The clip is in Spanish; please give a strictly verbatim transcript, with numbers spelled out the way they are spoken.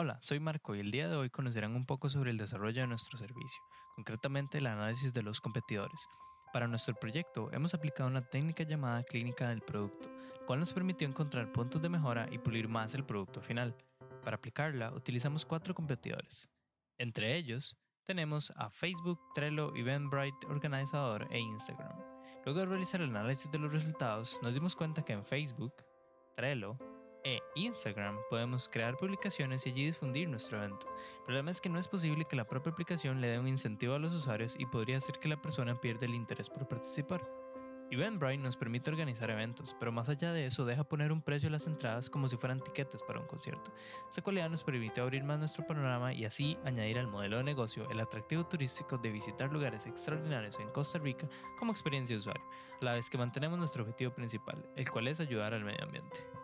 Hola, soy Marco y el día de hoy conocerán un poco sobre el desarrollo de nuestro servicio, concretamente el análisis de los competidores. Para nuestro proyecto hemos aplicado una técnica llamada clínica del producto, la cual nos permitió encontrar puntos de mejora y pulir más el producto final. Para aplicarla utilizamos cuatro competidores. Entre ellos tenemos a Facebook, Trello, Eventbrite, Organizador e Instagram. Luego de realizar el análisis de los resultados, nos dimos cuenta que en Facebook, Trello e Instagram podemos crear publicaciones y allí difundir nuestro evento. El problema es que no es posible que la propia aplicación le dé un incentivo a los usuarios y podría hacer que la persona pierda el interés por participar. Eventbrite nos permite organizar eventos, pero más allá de eso deja poner un precio a las entradas como si fueran tiquetes para un concierto. Esta cualidad nos permite abrir más nuestro panorama y así añadir al modelo de negocio el atractivo turístico de visitar lugares extraordinarios en Costa Rica como experiencia de usuario, a la vez que mantenemos nuestro objetivo principal, el cual es ayudar al medio ambiente.